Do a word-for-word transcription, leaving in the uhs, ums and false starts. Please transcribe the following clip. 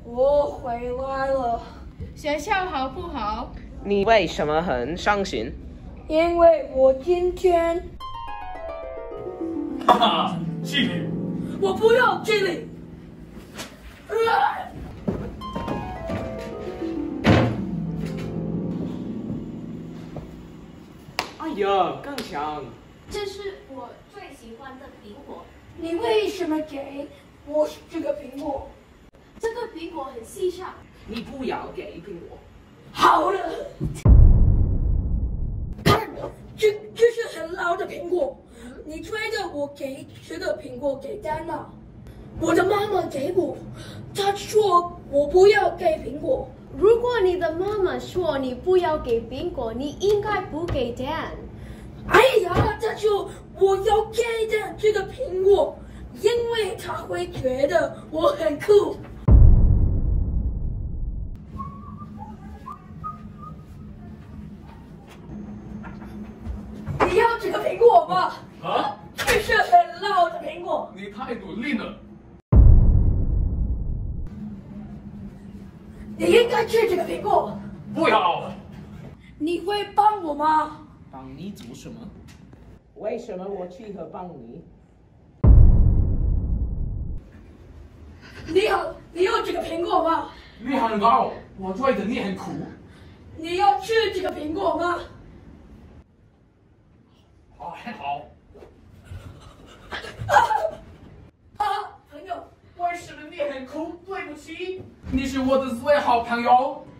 我回来了。 学校好不好？ 你为什么很伤心？ 因为我今天…… 哈哈，气你！ 我不要这里。啊哎呀，更强！ 这是我最喜欢的苹果。 你为什么给我这个苹果？ 这个苹果很细小。 你不要给苹果。 好了，看，这这是很老的苹果。你觉得我给这个苹果给丹娜？我的妈妈给我，她说我不要给苹果。 如果你的妈妈说你不要给苹果，你应该不给 Dan。 哎呀，这就我要给Dan这个苹果，因为他会觉得我很酷。你要这个苹果吗？ 啊！ 这是很老的苹果。 你太努力了。 你应该吃这个苹果。 不要！ 你会帮我吗？ 帮你做什么？为什么我契合帮你？ 你好，你要这个苹果吗？ 你很高，我觉得你很酷。 你要吃这个苹果吗？ 啊，很好。 啊啊，朋友， 为什么你很酷？对不起，你是我的最好朋友。